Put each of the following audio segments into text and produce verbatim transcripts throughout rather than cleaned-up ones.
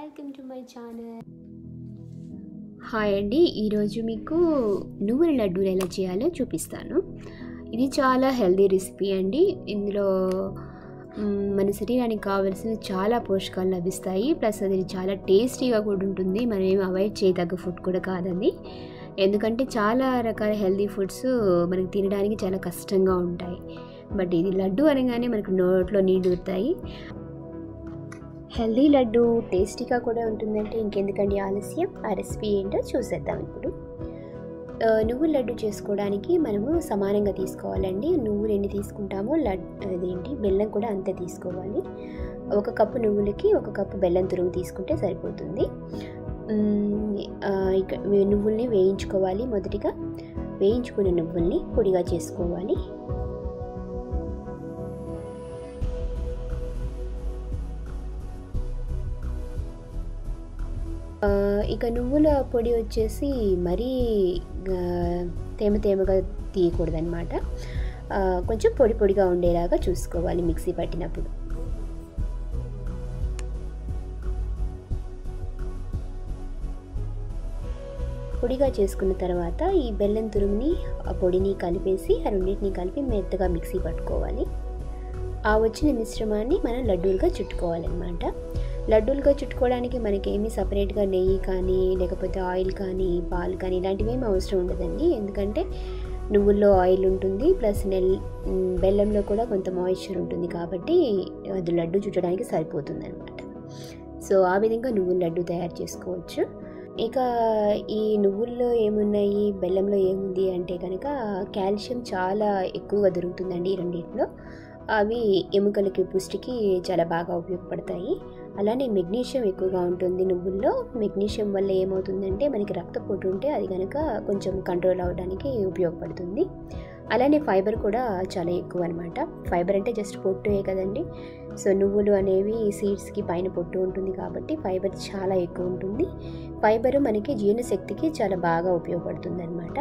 Welcome to my channel. Hi అండి, ఈరోజు మీకు నువ్వుల లడ్డూలు ఎలా చేయాలో చూపిస్తాను. ఇది చాలా హెల్దీ రెసిపీ అండి. ఇందులో మన శరీరానికి కావాల్సిన చాలా పోషకాలు లభిస్తాయి. ప్లస్ అది చాలా టేస్టీగా కూడా ఉంటుంది. మనం ఏమి అవాయిడ్ చేయదగ్గ ఫుడ్ కూడా కాదండి. ఎందుకంటే చాలా రకాల హెల్దీ ఫుడ్స్ మనకి తినడానికి చాలా కష్టంగా ఉంటాయి. బట్ ఇది లడ్డు అనగానే మనకు నోట్లో నీళ్ళు ఊరుతాయి. హెల్దీ లడ్డు టేస్టీగా కూడా ఉంటుందంటే ఇంకెందుకండి ఆలస్యం, ఆ రెసిపీ ఏంటో చూసేద్దాం. ఇప్పుడు నువ్వుల లడ్డు చేసుకోవడానికి మనము సమానంగా తీసుకోవాలండి. నువ్వులు ఎన్ని తీసుకుంటామో లడ్ అదేంటి బెల్లం కూడా అంతే తీసుకోవాలి. ఒక కప్పు నువ్వులకి ఒక కప్పు బెల్లం తురుము తీసుకుంటే సరిపోతుంది. ఇక నువ్వుల్ని వేయించుకోవాలి. మొదటిగా వేయించుకున్న నువ్వుల్ని పొడిగా చేసుకోవాలి. ఇక నువ్వుల పొడి వచ్చేసి మరీ తేమ తేమగా తీయకూడదన్నమాట. కొంచెం పొడి పొడిగా ఉండేలాగా చూసుకోవాలి మిక్సీ పట్టినప్పుడు. పొడిగా చేసుకున్న తర్వాత ఈ బెల్లం తురుముని ఆ పొడిని కలిపేసి ఆ రెండింటిని కలిపి మెత్తగా మిక్సీ పట్టుకోవాలి. ఆ వచ్చిన మిశ్రమాన్ని మనం లడ్డూలుగా చుట్టుకోవాలన్నమాట. లడ్డూలుగా చుట్టుకోవడానికి మనకి ఏమీ సపరేట్గా నెయ్యి కానీ లేకపోతే ఆయిల్ కానీ పాలు కానీ ఇలాంటివి ఏమి అవసరం ఉండదండి. ఎందుకంటే నువ్వుల్లో ఆయిల్ ఉంటుంది, ప్లస్ నెల్ బెల్లంలో కూడా కొంత మాయిశ్చర్ ఉంటుంది కాబట్టి అది లడ్డు చుట్టడానికి సరిపోతుంది అనమాట. సో ఆ విధంగా నువ్వుల లడ్డు తయారు చేసుకోవచ్చు. ఇక ఈ నువ్వుల్లో ఏమున్నాయి, బెల్లంలో ఏముంది అంటే కనుక కాల్షియం చాలా ఎక్కువగా దొరుకుతుందండి ఈ రెండింటిలో. అవి ఎముకలకి పుష్టికి చాలా బాగా ఉపయోగపడతాయి. అలానే మెగ్నీషియం ఎక్కువగా ఉంటుంది నువ్వుల్లో. మెగ్నీషియం వల్ల ఏమవుతుందంటే మనకి రక్తపోటు ఉంటే అది కనుక కొంచెం కంట్రోల్ అవ్వడానికి ఉపయోగపడుతుంది. అలానే ఫైబర్ కూడా చాలా ఎక్కువ అనమాట. ఫైబర్ అంటే జస్ట్ పొట్టుయే కదండి. సో నువ్వులు అనేవి సీడ్స్కి పైన పొట్టు ఉంటుంది కాబట్టి ఫైబర్ చాలా ఎక్కువ ఉంటుంది. ఫైబర్ మనకి జీర్ణశక్తికి చాలా బాగా ఉపయోగపడుతుంది అనమాట.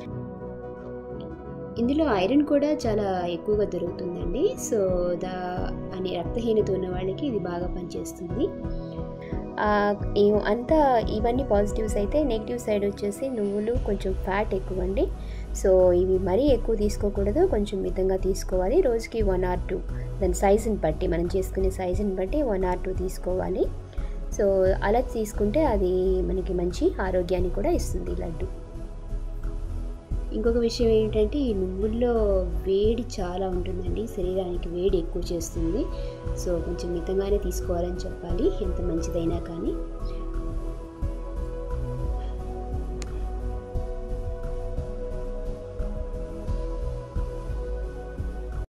ఇందులో ఐరన్ కూడా చాలా ఎక్కువగా దొరుకుతుందండి. సో దా అని రక్తహీనత ఉన్న వాళ్ళకి ఇది బాగా పనిచేస్తుంది. అంతా ఇవన్నీ పాజిటివ్స్ అయితే నెగిటివ్ సైడ్ వచ్చేసి నువ్వులు కొంచెం ఫ్యాట్ ఎక్కువ అండి. సో ఇవి మరీ ఎక్కువ తీసుకోకూడదు, కొంచెం మితంగా తీసుకోవాలి. రోజుకి వన్ ఆర్ టూ దాని సైజుని బట్టి, మనం చేసుకునే సైజుని బట్టి వన్ ఆర్ టూ తీసుకోవాలి. సో అలా తీసుకుంటే అది మనకి మంచి ఆరోగ్యాన్ని కూడా ఇస్తుంది లడ్డు. ఇంకొక విషయం ఏంటంటే ఈ నువ్వుల్లో వేడి చాలా ఉంటుందండి, శరీరానికి వేడి ఎక్కువ చేస్తుంది. సో కొంచెం మితంగానే తీసుకోవాలని చెప్పాలి ఎంత మంచిదైనా కానీ.